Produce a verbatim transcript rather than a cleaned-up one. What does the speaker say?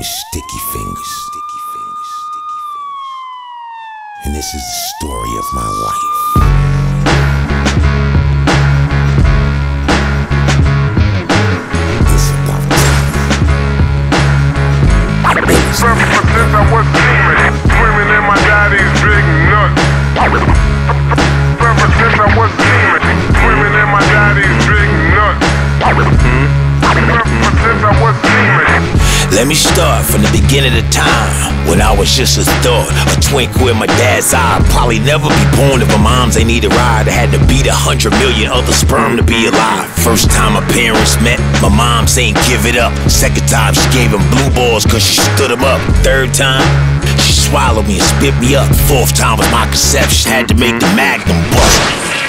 It's Sticky Fingers. Sticky Fingers. Sticky Fingers. And this is the story of my life. It's about time. Since I was demon, swimming in my daddy's big nut. Ever since I was demon, swimming in my daddy's big nut. Ever since I was demon. Let me start from the beginning of time, when I was just a thought, a twinkle in my dad's eye. I'd probably never be born if my moms ain't need a ride. I had to beat a hundred million other sperm to be alive. First time my parents met, my moms ain't give it up. Second time she gave him blue balls cause she stood him up. Third time, she swallowed me and spit me up. Fourth time was my conception, had to make the magnum bust.